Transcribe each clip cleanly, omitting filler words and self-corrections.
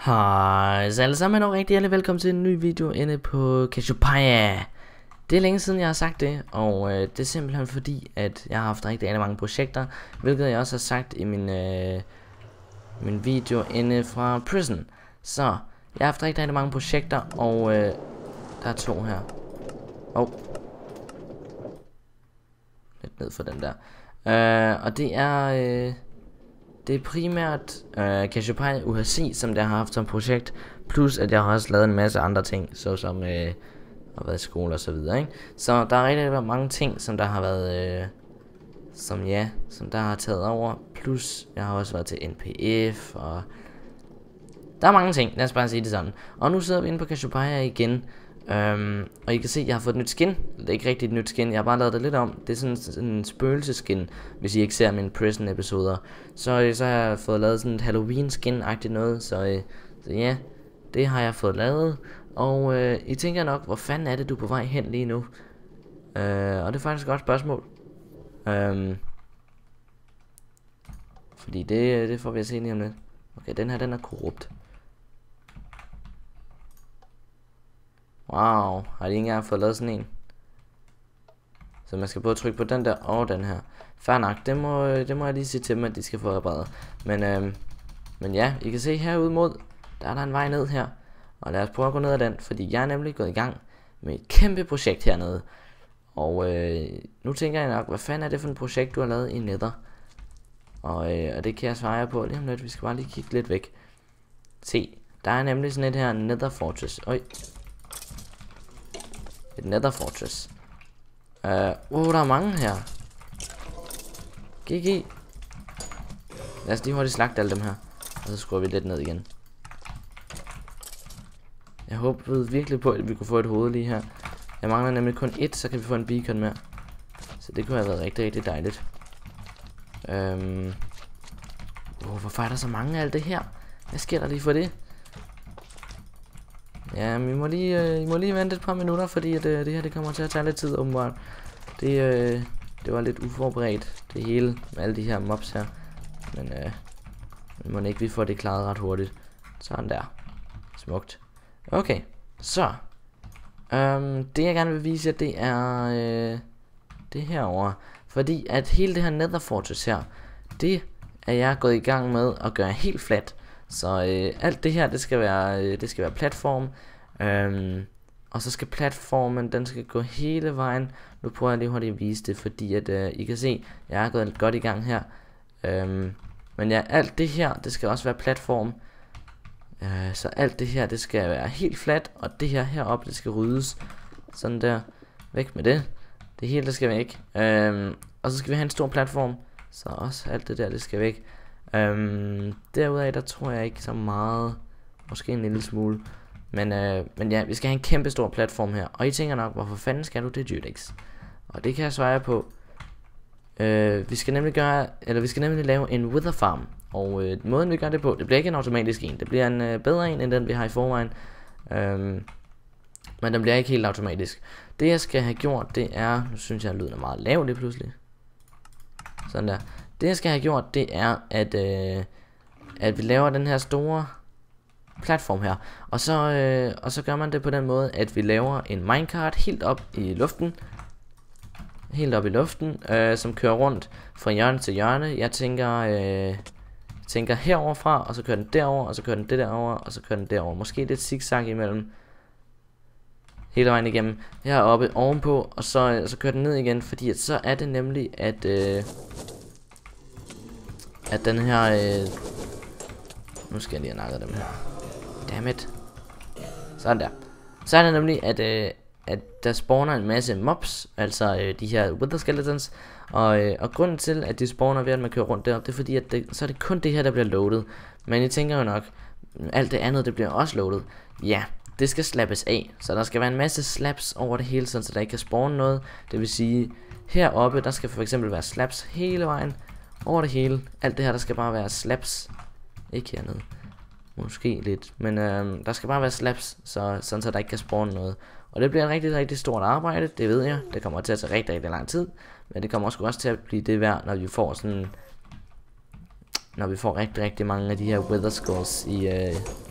Hej så alle sammen, og rigtig velkommen til en ny video inde på Cassiopeia. Det er længe siden jeg har sagt det, og det er simpelthen fordi at jeg har haft rigtig mange projekter, hvilket jeg også har sagt i min video inde fra Prison. Så jeg har haft rigtig mange projekter, og der er to her. Lidt ned for den der. Og det er primært Cassiopeia UHC, som jeg har haft som projekt, plus at jeg har også lavet en masse andre ting, såsom at være i skole og så videre, ikke? Så der er rigtig mange ting, som der har været, som der har taget over, plus jeg har også været til NPF, og der er mange ting, lad os bare sige det sådan. Og nu sidder vi inde på Cassiopeia igen, og I kan se, at jeg har fået et nyt skin. Det er ikke rigtig et nyt skin, jeg har bare lavet det lidt om. Det er sådan en spøgelseskin, hvis I ikke ser mine Prison episoder. Så har jeg fået lavet sådan et Halloween skin-agtigt noget, så ja, det har jeg fået lavet. Og I tænker nok, hvor fanden er det du er på vej hen lige nu? Og det er faktisk et godt spørgsmål. Fordi det får vi at se lige om lidt. Okay, den her, den er korrupt. Wow, har de ikke engang fået lavet sådan en? Så man skal både trykke på den der og den her. Fair nok, det må jeg lige sige til dem, at de skal få repareret. Men ja, I kan se herude mod, der er en vej ned her. Og lad os prøve at gå ned ad den, fordi jeg er nemlig gået i gang med et kæmpe projekt hernede. Og nu tænker jeg nok, hvad fanden er det for et projekt, du har lavet i Nether? Og det kan jeg svare jer på lige om lidt, vi skal bare lige kigge lidt væk. Se, der er nemlig sådan et her Nether Fortress. Et Nether Fortress. Der er mange her. GG. Lad os lige hurtigt slagte alle dem her. Og så skruer vi lidt ned igen. Jeg håbede virkelig på, at vi kunne få et hoved lige her. Jeg mangler nemlig kun et, så kan vi få en beacon mere. Så det kunne have været rigtig dejligt. Hvorfor er der så mange af alt det her? Hvad sker der lige for det? Ja, I må lige vente et par minutter, fordi at, det her det kommer til at tage lidt tid åbenbart. Det var lidt uforberedt, det hele med alle de her mobs her. Men må ikke vi får det klaret ret hurtigt. Sådan der. Smukt. Okay, så det jeg gerne vil vise jer, det er det herovre. Fordi at hele det her Nether Fortress her, det er jeg gået i gang med at gøre helt flat. Så alt det her, det skal være platform. Og så skal platformen, den skal gå hele vejen. Nu prøver jeg lige hurtigt at vise det, fordi at I kan se, jeg er gået godt i gang her. Men ja, alt det her, det skal også være platform. Så alt det her, det skal være helt flat. Og det her heroppe, det skal ryddes. Sådan der. Væk med det. Det hele, det skal væk. Og så skal vi have en stor platform. Så også alt det der, det skal væk. Derudaf, der tror jeg ikke så meget. Måske en lille smule. Men ja, vi skal have en kæmpe stor platform her. Og I tænker nok, hvorfor fanden skal du det, Judex? Og det kan jeg svare på. Vi skal nemlig lave en wither farm. Og måden vi gør det på, det bliver ikke en automatisk en. Det bliver en bedre en, end den vi har i forvejen. Men den bliver ikke helt automatisk. Det jeg skal have gjort, det er... Nu synes jeg, at lyden er meget lav lige pludselig. Sådan der. Det jeg skal have gjort, det er, at vi laver den her store platform her. Og så gør man det på den måde, at vi laver en minecart helt op i luften. Som kører rundt fra hjørne til hjørne. Jeg tænker herover fra, og så kører den derover, og så kører den det derover, og så kører den derover. Måske lidt zigzag imellem. Hele vejen igennem. Heroppe ovenpå, og så kører den ned igen, fordi at så er det nemlig, at den her... nu skal jeg lige have nakket dem her. Dammit. Sådan der. Så er det nemlig, at der spawner en masse mobs, altså de her wither skeletons, og grunden til, at de spawner ved, at man kører rundt deroppe, det er fordi, at så er det kun det her, der bliver loadet. Men I tænker jo nok, alt det andet, det bliver også loadet. Ja, det skal slappes af, så der skal være en masse slaps over det hele, så der ikke kan spawne noget. Det vil sige, heroppe, der skal for eksempel være slaps hele vejen, over det hele. Alt det her, der skal bare være slaps. Ikke hernede. Måske lidt. Men der skal bare være slaps, sådan så der ikke kan spawne noget. Og det bliver en rigtig stort arbejde, det ved jeg. Det kommer til at tage rigtig lang tid. Men det kommer også til at blive det værd, når vi får sådan... Når vi får rigtig mange af de her wither skulls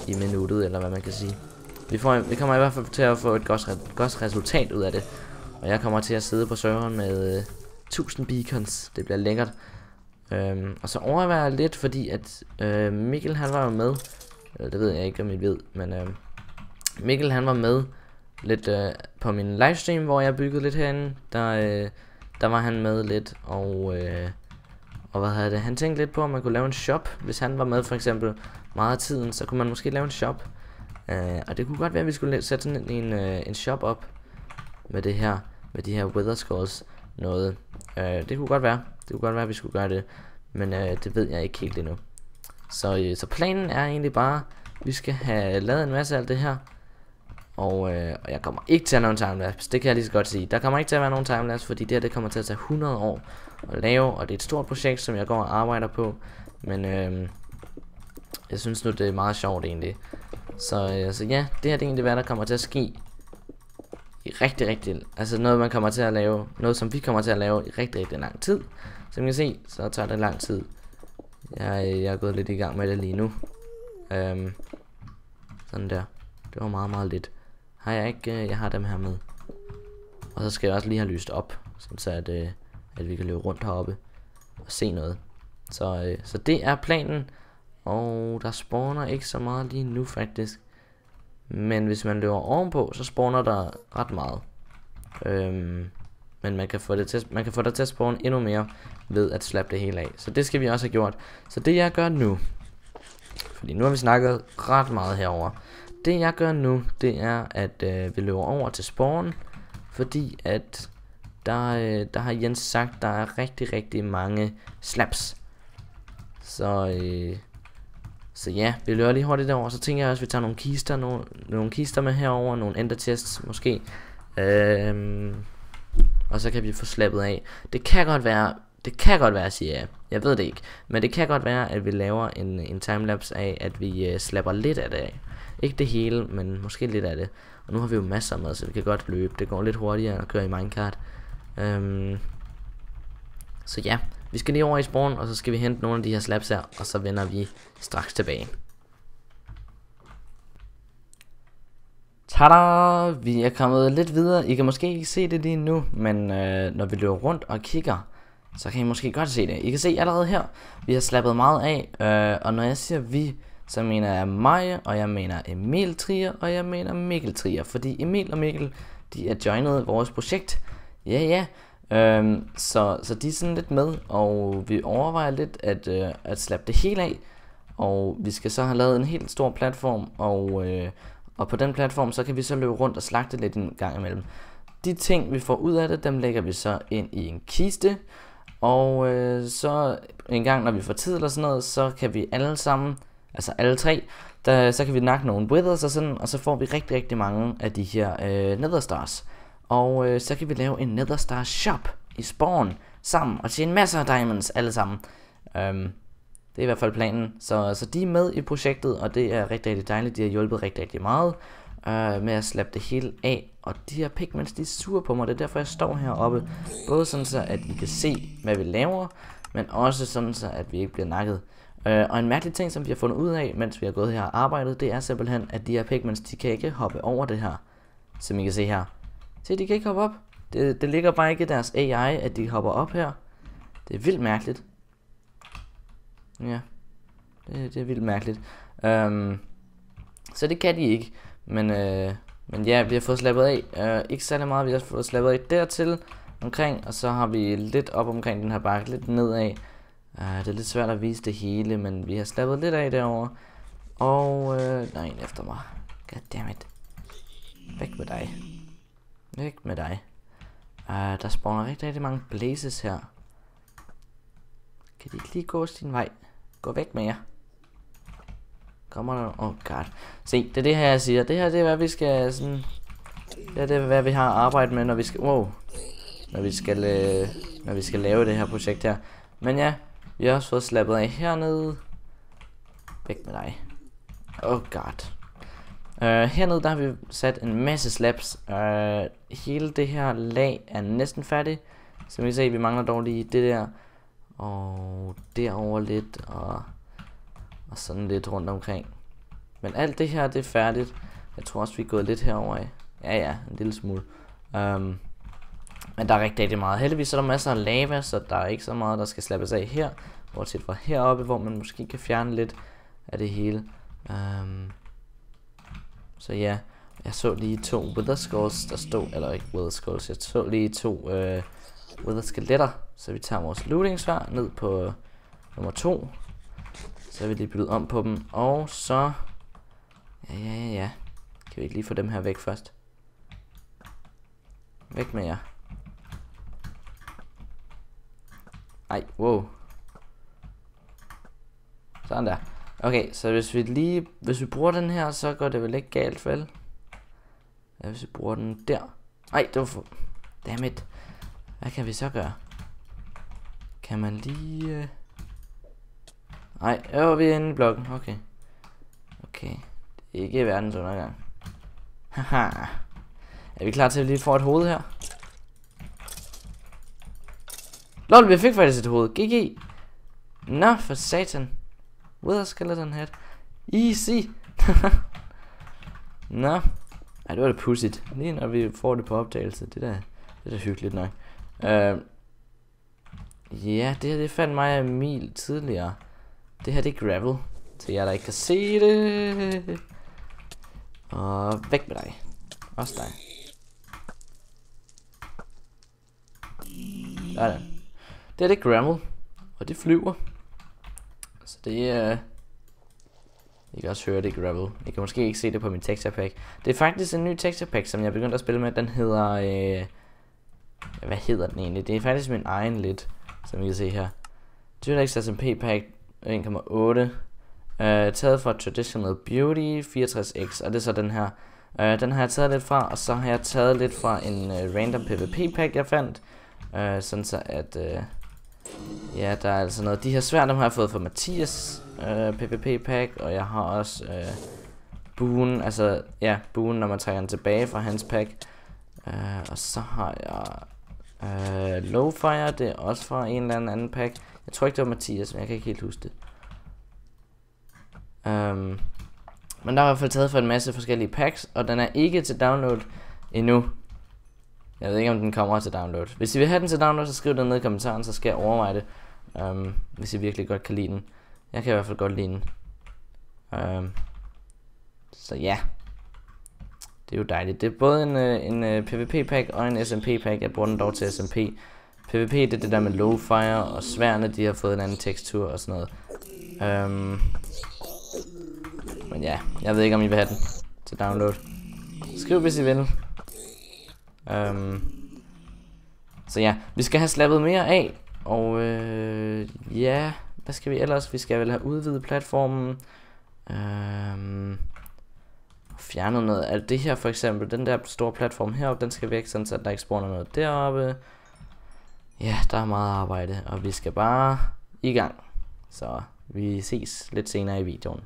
i minuttet, eller hvad man kan sige. Vi kommer i hvert fald til at få et godt resultat ud af det. Og jeg kommer til at sidde på serveren med 1000 beacons. Det bliver lækkert. Og så overvejer jeg lidt, fordi at Mikkel han var jo med. Det ved jeg ikke om I ved, men Mikkel han var med lidt på min livestream, hvor jeg byggede lidt herinde. Der var han med lidt, og hvad hedder det? Han tænkte lidt på, om man kunne lave en shop. Hvis han var med for eksempel meget af tiden, så kunne man måske lave en shop. Og det kunne godt være, at vi skulle sætte sådan en shop op med det her, med de her Wither Skulls noget. Det kunne godt være. Det kunne godt være, at vi skulle gøre det. Men det ved jeg ikke helt endnu. Så planen er egentlig bare, vi skal have lavet en masse af alt det her. Og jeg kommer ikke til at lave en timelapse. Det kan jeg lige så godt sige. Der kommer ikke til at være nogen timelapse, fordi det her det kommer til at tage 100 år at lave. Og det er et stort projekt, som jeg går og arbejder på. Men jeg synes nu, det er meget sjovt egentlig. Så ja, det her det er egentlig hvad der kommer til at ske i rigtig, altså noget man kommer til at lave, noget som vi kommer til at lave i rigtig lang tid. Som I kan se, så tager det lang tid. Jeg er gået lidt i gang med det lige nu. Sådan der. Det var meget lidt. Har jeg ikke, jeg har dem her med. Og så skal jeg også lige have lyst op, sådan så at vi kan løbe rundt heroppe og se noget. Så det er planen. Og der spawner ikke så meget lige nu faktisk. Men hvis man løber ovenpå, så spawner der ret meget. Men man kan få det til at spawne endnu mere ved at slappe det hele af. Så det skal vi også have gjort. Så det jeg gør nu, fordi nu har vi snakket ret meget herover. Det jeg gør nu, det er at vi løber over til spawn, fordi at der har Jens sagt, der er rigtig mange slabs. Så ja, vi løber lige hurtigt derover. Så tænker jeg også, at vi tager nogle kister med herover, nogle ender chests måske. Og så kan vi få slappet af. Det kan godt være, siger jeg. Jeg ved det ikke. Men det kan godt være, at vi laver en timelapse af, at vi slapper lidt af det af. Ikke det hele, men måske lidt af det. Og nu har vi jo masser med, så vi kan godt løbe. Det går lidt hurtigere at køre i minecart. Så ja, vi skal lige over i spawn, og så skal vi hente nogle af de her slabs her, og så vender vi straks tilbage. Tada! Vi er kommet lidt videre. I kan måske ikke se det lige nu, men når vi løber rundt og kigger, så kan I måske godt se det. I kan se allerede her, vi har slappet meget af, og når jeg siger vi, så mener jeg mig, og jeg mener Emil Trier, og jeg mener Mikkel Trier, fordi Emil og Mikkel, de er joinet vores projekt. Ja. Så de er sådan lidt med, og vi overvejer lidt at slappe det hele af, og vi skal så have lavet en helt stor platform, og på den platform så kan vi så løbe rundt og slagte lidt en gang imellem. De ting vi får ud af det, dem lægger vi så ind i en kiste, og så en gang når vi får tid eller sådan noget, så kan vi alle sammen, altså alle tre, så kan vi nakke nogle withers og sådan, og så får vi rigtig mange af de her nether stars. Og så kan vi lave en nether star shop i spawn sammen og tjene masser af diamonds alle sammen. Det er i hvert fald planen. Så de er med i projektet, og det er rigtig dejligt. De har hjulpet rigtig meget med at slappe det hele af. Og de her pigments, de er sure på mig. Det er derfor jeg står heroppe. Både sådan så at I kan se hvad vi laver, men også sådan så at vi ikke bliver nakket. Og en mærkelig ting som vi har fundet ud af mens vi har gået her og arbejdet, det er simpelthen at de her pigments, de kan ikke hoppe over det her, som I kan se her. Se, de kan ikke hoppe op. Det ligger bare ikke i deres AI, at de hopper op her. Det er vildt mærkeligt. Ja, det er vildt mærkeligt. Så det kan de ikke. Men ja, vi har fået slappet af. Ikke særlig meget, vi har fået slappet af dertil omkring. Og så har vi lidt op omkring den her bakke, lidt nedad. Det er lidt svært at vise det hele, men vi har slappet lidt af derovre. Og der er en efter mig. Goddammit. Væk med dig. Væk med dig. Der spawner rigtig mange blazes her. Kan de ikke lige gå sin vej? Gå væk med jer. Kommer der? Oh god. Se, det er det her jeg siger. Det her det er hvad vi skal sådan. Det er hvad vi har arbejdet med når vi skal. Wow. Når vi skal lave det her projekt her. Men ja, vi har også fået slappet af hernede. Væk med dig. Oh god. Hernede der har vi sat en masse slabs. Hele det her lag er næsten færdig. Som I kan se, vi mangler dog lige det der. Og derover lidt. Og sådan lidt rundt omkring. Men alt det her, det er færdigt. Jeg tror også, vi er gået lidt herover af. Ja, en lille smule. Men der er rigtig meget. Heldigvis er der masser af lava, så der er ikke så meget, der skal slappes af her. Bortset fra heroppe, hvor man måske kan fjerne lidt af det hele. Så ja, jeg så lige 2 wither skulls, der stod, eller ikke wither skulls, jeg så lige 2 wither skeletter. Så vi tager vores lootingsvær ned på nummer 2. Så har vi lige byttet om på dem, og så... Ja. Kan vi ikke lige få dem her væk først? Væk med jer. Ej, wow. Sådan der. Okay, så hvis vi bruger den her, så går det vel ikke galt, vel? Ja, hvis vi bruger den der. Ej, det var for... Dammit. Hvad kan vi så gøre? Kan man lige... Ej, vi er inde i blokken. Okay. Okay. Det er ikke verdens undergang. Haha. Er vi klar til at lige få et hoved her? Lol, vi fik faktisk et hoved. GG. Nå, for satan. Wither skeleton head. Easy. Nå. Ej, det var da pudsigt. Lige når vi får det på optagelse. Det er da hyggeligt nok. Ja, det her det fandt mig af Emil tidligere. Det her det er gravel. Til jer der ikke kan se det. Og væk med dig. Også dig. Sådan. Det er det gravel. Og det flyver. Så det er... I kan også høre det gravel. I kan måske ikke se det på min texture pack. Det er faktisk en ny texture pack, som jeg begyndte at spille med. Den hedder... hvad hedder den egentlig? Det er faktisk min egen lidt, som I kan se her. DirectX SMP pack 1,8. Taget fra Traditional Beauty 64X. Og det er så den her. Den har jeg taget lidt fra. Og så har jeg taget lidt fra en random PvP pack jeg fandt. Sådan så at... ja, der er altså noget. De her svær, dem har jeg fået fra Mathias PvP pack. Og jeg har også buen. Altså, ja, buen, når man trækker den tilbage fra hans pack. Og så har jeg Lowfire. Det er også fra en eller anden pack. Jeg tror ikke det var Mathias, men jeg kan ikke helt huske det. Men der er i hvert fald taget for en masse forskellige packs. Og den er ikke til download endnu. Jeg ved ikke om den kommer til download. Hvis I vil have den til download, så skriv det ned i kommentaren. Så skal jeg overveje det, hvis I virkelig godt kan lide den. Jeg kan i hvert fald godt lide den. Så ja, det er jo dejligt. Det er både en PvP pack og en SMP pack. Jeg bruger den dog til SMP. PvP det er det der med Lowfire. Og sværene de har fået en anden tekstur og sådan noget. Men ja, jeg ved ikke om I vil have den til download. Skriv hvis I vil. Så ja, vi skal have slappet mere af. Og ja, hvad skal vi ellers? Vi skal vel have udvidet platformen. Fjernet noget af alt det her for eksempel. Den der store platform heroppe, den skal væk, sådan så der ikke spawner noget deroppe. Ja, der er meget arbejde, og vi skal bare i gang. Så vi ses lidt senere i videoen.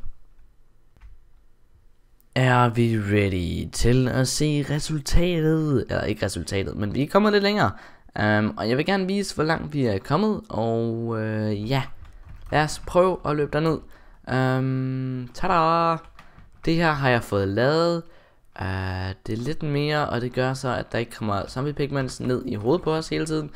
Er vi ready til at se resultatet? Eller ikke resultatet, men vi er kommet lidt længere. Og jeg vil gerne vise, hvor langt vi er kommet. Og ja, lad os prøve at løbe derned. Tada! Det her har jeg fået lavet. Det er lidt mere, og det gør så, at der ikke kommer zombie pigments ned i hovedet på os hele tiden.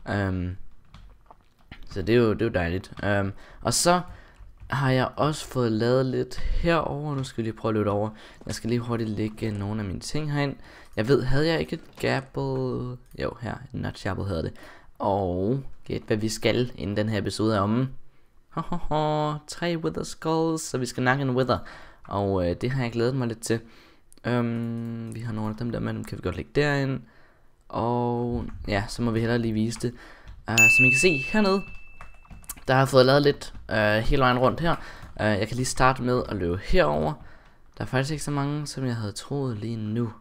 Så det er jo dejligt. Og så har jeg også fået lavet lidt herover. Nu skal jeg lige prøve at løbe over. Jeg skal lige hurtigt lægge nogle af mine ting herind. Jeg ved, havde jeg ikke et gabble? Jo, her, notch gabble hedder det. Og gæt hvad vi skal, inden den her episode er omme. 3 wither skulls, så vi skal nakke en wither. Og det har jeg glædet mig lidt til. Vi har nogle af dem der, men dem kan vi godt lægge derind. Og ja, så må vi hellere lige vise det. Som I kan se hernede, der har jeg fået lavet lidt hele vejen rundt her. Jeg kan lige starte med at løbe herover. Der er faktisk ikke så mange, som jeg havde troet lige nu.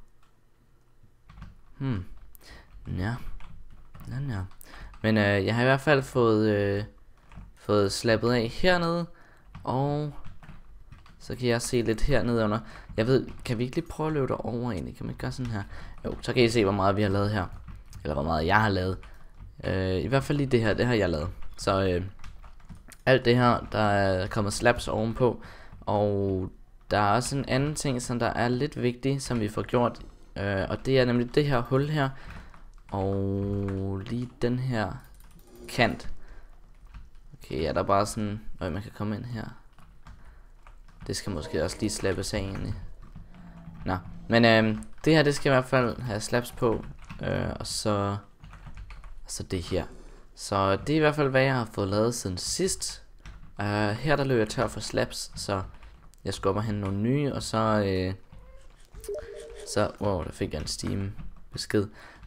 Ja. Men jeg har i hvert fald fået slappet af hernede. Og så kan jeg se lidt hernede under. Jeg ved, kan vi ikke lige prøve at løbe derover egentlig? Kan man ikke gøre sådan her? Jo, så kan I se hvor meget vi har lavet her. Eller hvor meget jeg har lavet. I hvert fald lige det her, det har jeg lavet. Så alt det her, der er kommet slabs ovenpå. Og der er også en anden ting, som der er lidt vigtig, som vi får gjort. Og det er nemlig det her hul her. Og lige den her kant. Okay, er der bare sådan... man kan komme ind her. Det skal måske også lige slappes af egentlig. Nå, men det her, det skal i hvert fald have slaps på. Og så det her. Så det er i hvert fald, hvad jeg har fået lavet siden sidst. Her der løber jeg tør for slaps, så jeg skubber hen nogle nye, og så wow, der fik jeg en Steam besked.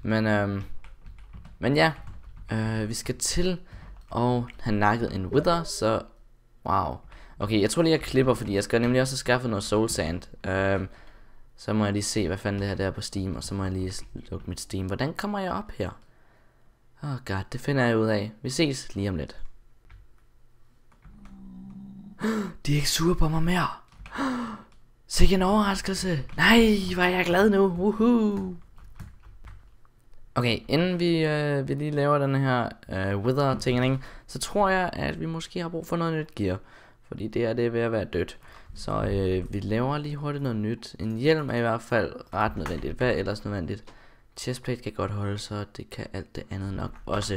Men ja, vi skal til at have nakket en Wither, så wow. Okay, jeg tror lige jeg klipper, fordi jeg skal nemlig også have skaffet noget Soul Sand. Så må jeg lige se, hvad fanden det her der er på Steam, og så må jeg lige lukke mit Steam. Hvordan kommer jeg op her? God, det finder jeg ud af. Vi ses lige om lidt. De er ikke sure på mig mere. Sikke en overraskelse. Nej, hvor er jeg glad nu. Woohoo. Okay, inden vi lige laver den her Wither tingning, så tror jeg, at vi måske har brug for noget nyt gear. Fordi det er ved at være dødt. Så vi laver lige hurtigt noget nyt. En hjelm er i hvert fald ret nødvendigt. Hvad er ellers nødvendigt? Chestplate kan godt holde, så det kan alt det andet nok også.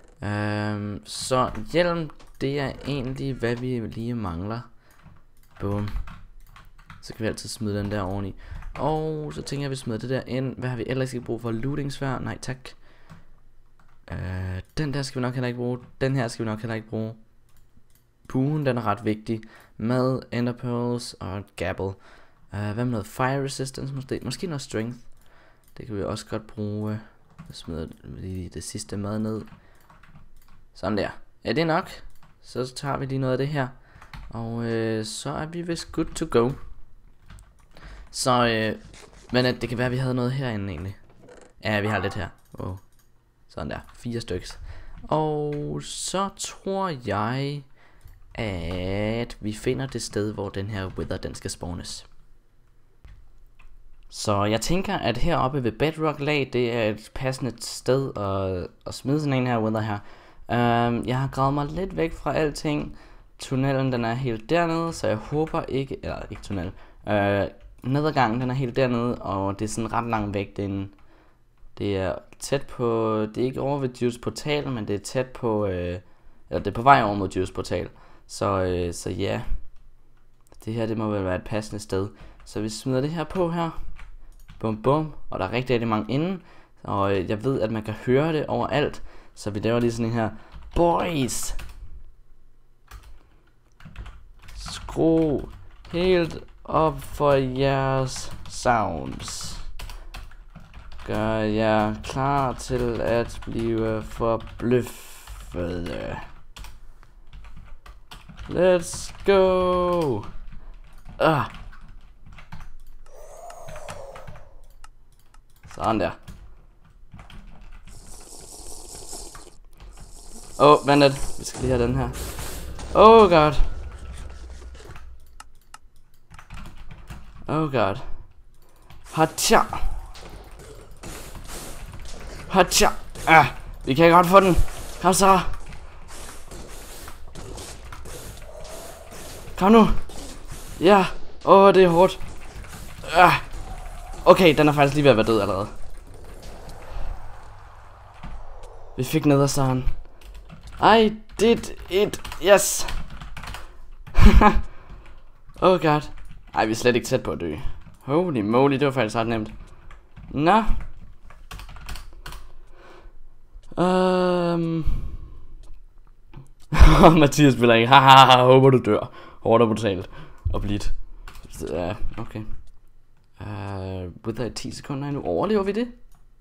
Så hjelm, det er egentlig hvad vi lige mangler. Boom. Så kan vi altid smide den der oveni. Og så tænker jeg, at vi smider det der ind. Hvad har vi ellers ikke brug for? Lootingsvær? Nej tak. Den der skal vi nok heller ikke bruge. Den her skal vi nok heller ikke bruge. Buen, den er ret vigtig. Mad, ender pearls og gabble. Hvad med noget fire resistance måske noget strength. Det kan vi også godt bruge. Jeg smider lige det sidste mad ned. Sådan der. Ja, det er nok. Så tager vi lige noget af det her. Og så er vi vist good to go. Så men det kan være at vi havde noget herinde egentlig. Ja, vi har lidt her. Sådan der, 4 styks. Og så tror jeg, at vi finder det sted, hvor den her Wither, den skal spawnes. Så jeg tænker, at heroppe ved Bedrock lag, det er et passende sted at smide sådan en her Wither her. Jeg har gravet mig lidt væk fra alting. Tunnelen, den er helt dernede, så jeg håber ikke, eller ikke tunnel. Nedergangen, den er helt dernede, og det er sådan ret langt væk. Det er tæt på, det er ikke over ved Juice Portal, men det er tæt på, eller det er på vej over mod Juice Portal. Så ja, det her, det må vel være et passende sted. Så vi smider det her på her. Bum bum, og der er rigtig mange inde. Og jeg ved, at man kan høre det overalt. Så vi laver lige sådan en her. Boys! Skru helt op for jeres sounds. Gør jer klar til at blive forbløffede. Let's go! Sådan der. Vent lidt. Vi skal lige have den her. God. God. Hacha. Hacha. Vi kan godt få den. Kom så. Kom nu. Ja. Det er hårdt. Okay, den er faktisk lige ved at være død allerede. Vi fik nederstaren. I did it. Yes. God. Ej, vi er slet ikke tæt på at dø. Holy moly, det var faktisk ret nemt. Nå. Mathias spiller ikke. Haha, håber du dør. Hårdt og brutalt. Og blidt. Ja, okay. Wither i 10 sekunder nu. Overlever vi det?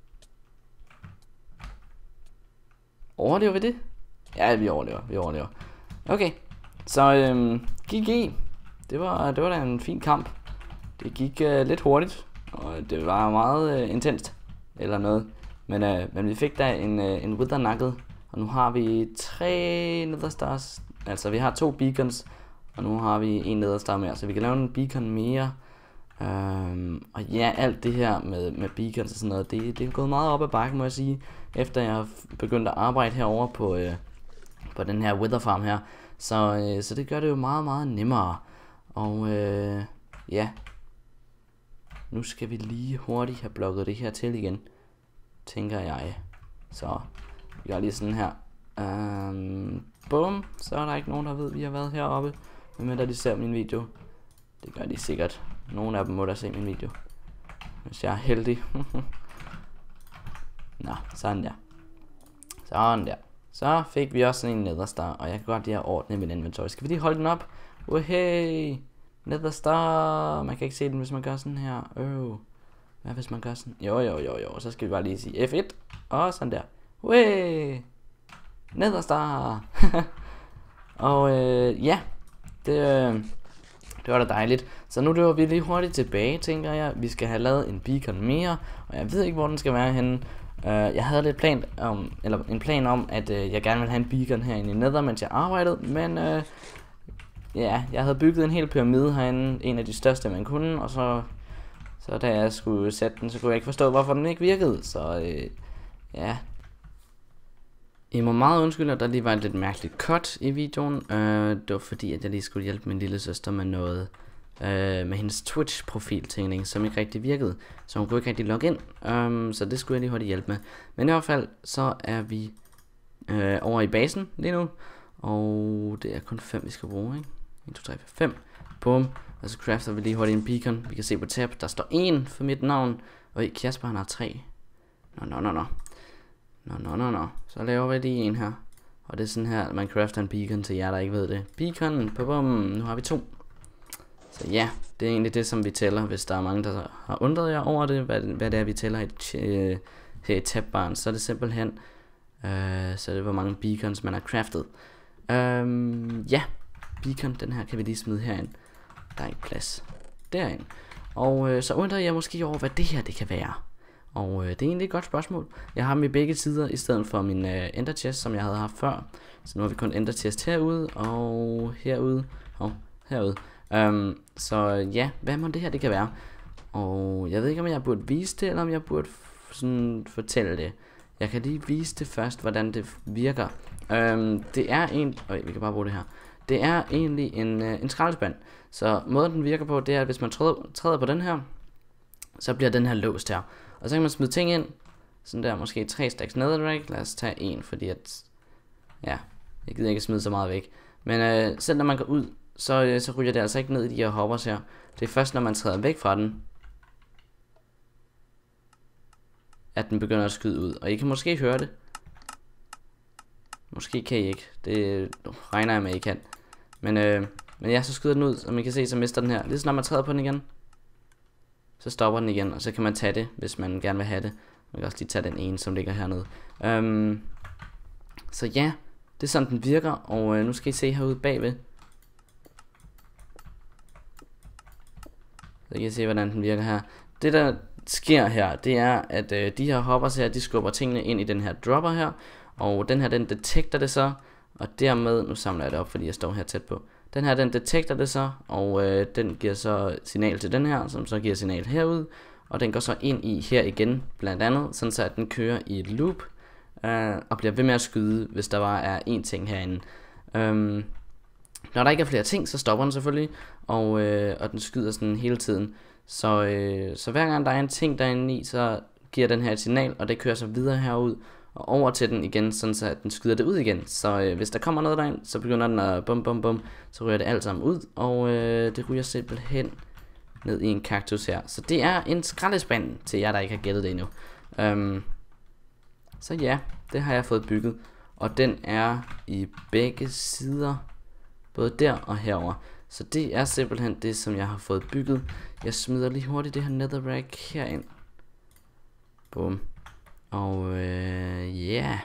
Overlever vi det? Ja, vi overlever. Okay. Så GG. Det var da en fin kamp. Det gik lidt hurtigt. Og det var meget intenst. Eller noget. Men vi fik da en Wither nakket. Og nu har vi 3 netherstars. Altså vi har 2 beacons. Og nu har vi en nederstar mere. Så vi kan lave en beacon mere. Og ja, alt det her med beacons og sådan noget, det er gået meget op ad bakken, må jeg sige. Efter jeg har begyndt at arbejde herover på den her Wither farm her. Så det gør det jo meget, meget nemmere. Og ja, ja. Nu skal vi lige hurtigt have blokket det her til igen, tænker jeg. Så vi gør lige sådan her. Bum. Så er der ikke nogen, der ved, at vi har været heroppe. Medmindre de ser min video. Det gør de sikkert. Nogle af dem må da se min video, hvis jeg er heldig. Nå, sådan der. Sådan der. Så fik vi også sådan en Netherstar, og jeg kan godt lige have ordnet min inventory. Skal vi lige holde den op? Hey, Netherstar. Man kan ikke se den, hvis man gør sådan her. Hvad hvis man gør sådan? Jo. Så skal vi bare lige sige F1. Og sådan der. Hey, Netherstar. Og ja, det var da dejligt. Så nu løber vi lige hurtigt tilbage, tænker jeg. Vi skal have lavet en beacon mere, og jeg ved ikke, hvor den skal være henne. Jeg havde lidt en plan om, at jeg gerne ville have en beacon herinde i Nether, mens jeg arbejdede. Men ja, jeg havde bygget en hel pyramide herinde, en af de største man kunne. Og så da jeg skulle sætte den, så kunne jeg ikke forstå, hvorfor den ikke virkede. Så ja. I må meget undskylde, at der lige var et lidt mærkeligt cut i videoen. Det var fordi, at jeg lige skulle hjælpe min lille søster med noget med hendes Twitch-profil-tingning, som ikke rigtig virkede. Så hun kunne ikke rigtig logge ind. Så det skulle jeg lige hurtigt hjælpe med. Men i hvert fald, så er vi over i basen lige nu. Og det er kun 5, vi skal bruge, ikke? 1, 2, 3, 4, 5. Bum. Og så crafter vi lige hurtigt en beacon. Vi kan se på tab, der står 1 for mit navn. Og i Kasper, han har 3. Nå. Så laver vi lige en her. Og det er sådan her, man crafter en beacon til jer, der ikke ved det. Beacon, bum. Nu har vi 2. Så ja, det er egentlig det, som vi tæller, hvis der er mange, der har undret jer over det, hvad det er, vi tæller her i tabbaren. Så er det simpelthen, så er det, hvor mange beacons man har craftet. Ja, beacon, den her kan vi lige smide herind. Der er ikke plads derind. Og så undrer jeg måske over, hvad det her det kan være. Og det er egentlig et godt spørgsmål. Jeg har dem i begge sider, i stedet for min ender chest, som jeg havde haft før. Så nu har vi kun ender chest herude, og herude, og herude. Så ja, hvad må det her det kan være? Og jeg ved ikke, om jeg burde vise det, eller om jeg burde sådan fortælle det. Jeg kan lige vise det først, hvordan det virker. Det er en... vi kan bare bruge det her. Det er egentlig en skraldespand. Så måden den virker på, det er, at hvis man træder på den her, så bliver den her låst her. Og så kan man smide ting ind. Sådan der, måske 3 stacks netherrack. Lad os tage 1, fordi at... ja, jeg gider ikke smide så meget væk. Men selv når man går ud, så ryger det altså ikke ned i de her hoppers her. Det er først, når man træder væk fra den, at den begynder at skyde ud. Og I kan måske høre det. Måske kan I ikke. Det regner jeg med, I kan. Men ja, så skyder den ud, og man kan se, så mister den her. Lige så når man træder på den igen, så stopper den igen, og så kan man tage det, hvis man gerne vil have det. Man kan også lige tage den ene, som ligger hernede. Så ja, det er sådan den virker. Og nu skal I se herude bagved. Så kan I se, hvordan den virker her. Det der sker her, det er, at de her hoppers her, de skubber tingene ind i den her dropper her. Og den her, den detekter det så. Og dermed, nu samler jeg det op, fordi jeg står her tæt på. Den her, den detekter det så, og den giver så signal til den her, som så giver signal herud. Og den går så ind i her igen, blandt andet, sådan så at den kører i et loop. Og bliver ved med at skyde, hvis der bare er én ting herinde. Når der ikke er flere ting, så stopper den selvfølgelig, og den skyder sådan hele tiden. Så hver gang der er en ting derinde i, så giver den her et signal, og det kører så videre herud og over til den igen, sådan så at den skyder det ud igen. Så hvis der kommer noget derind, så begynder den at bum, så ryger det alt sammen ud, og det ryger simpelthen ned i en kaktus her. Så det er en skraldespand til jer, der ikke har gættet det endnu. Så ja, det har jeg fået bygget, og den er i begge sider, både der og herover. Så det er simpelthen det, som jeg har fået bygget. Jeg smider lige hurtigt det her netherrack herind. Bum. Og yeah.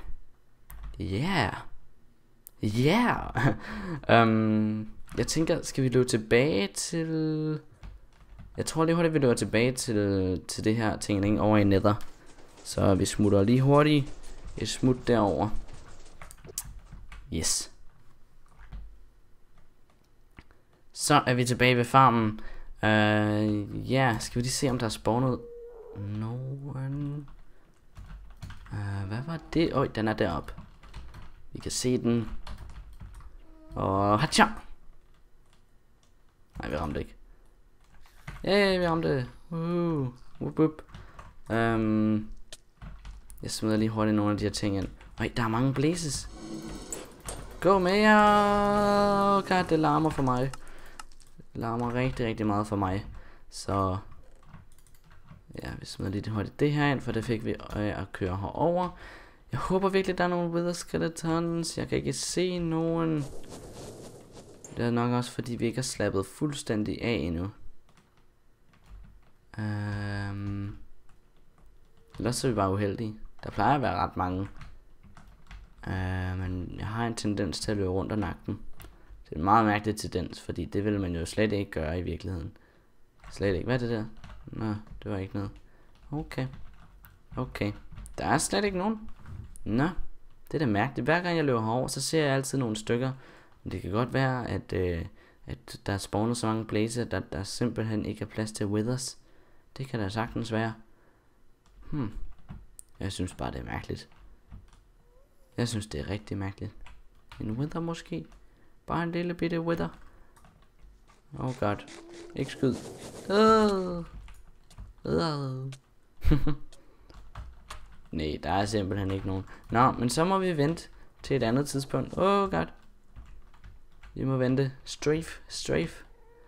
Jeg tænker, skal vi løbe tilbage til... Jeg tror lige hurtigt, vi løber tilbage til det her ting over i Nether. Så vi smutter lige hurtigt et smut derover. Yes. Så er vi tilbage ved farmen. Ja, skal vi lige se, om der er spawnet nogen. Hvad var det? Øj, den er deroppe. Vi kan se den. Og hacha! Nej, vi ramte ikke. Ja, vi ramte det. Wup, wup. Jeg smider lige hurtigt nogle af de her ting ind. Ej, der er mange blazes. Gå med jer. God, det larmer for mig. Det larmer rigtig, rigtig meget for mig. Så ja, vi smider lige hurtigt det her ind, for det fik vi at køre herover. Jeg håber virkelig, der er nogle wither skeletons. Jeg kan ikke se nogen. Det er nok også, fordi vi ikke har slappet fuldstændig af endnu. Ellers så er vi bare uheldige. Der plejer at være ret mange. Men jeg har en tendens til at løbe rundt og nakke dem. Det er en meget mærkelig tendens, fordi det vil man jo slet ikke gøre i virkeligheden. Slet ikke. Hvad er det der? Nå, det var ikke noget. Okay. Okay. Der er slet ikke nogen. Nå, det er da mærkeligt. Hver gang jeg løber herover, så ser jeg altid nogle stykker. Men det kan godt være, at der er spawnet så mange blazer, der simpelthen ikke er plads til withers. Det kan da sagtens være. Jeg synes bare, det er mærkeligt. Jeg synes, det er rigtig mærkeligt. En wither måske? Bare en lille bitte wither. Oh god. Ikke skyd. Nej, der er simpelthen ikke nogen. Nå, men så må vi vente til et andet tidspunkt. Oh god. Vi må vente. Strafe.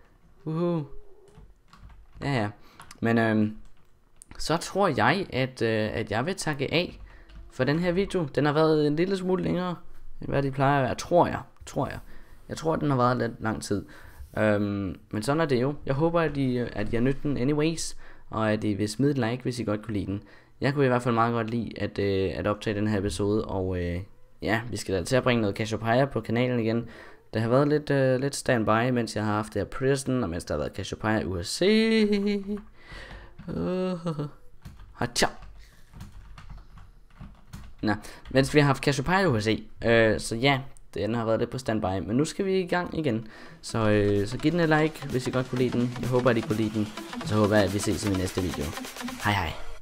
Ja. Men så tror jeg, at jeg vil takke af for den her video. Den har været en lille smule længere, end hvad de plejer at være. Tror jeg. Jeg tror, den har været lidt lang tid. Men sådan er det jo. Jeg håber, at I har nydt den anyways, og at I vil smide et like, hvis I godt kunne lide den. Jeg kunne i hvert fald meget godt lide at optage den her episode, og ja, vi skal da til at bringe noget Cassiopeia på kanalen igen. Det har været lidt standby, mens jeg har haft det her Prison, og mens der har været Cassiopeia USC. Hacha. Nå, mens vi har haft Cassiopeia USC. Så ja, den har været lidt på standby, men nu skal vi i gang igen. Så giv den et like, hvis I godt kunne lide den. Jeg håber, at I kunne lide den, og så håber jeg, at vi ses i min næste video. Hej hej.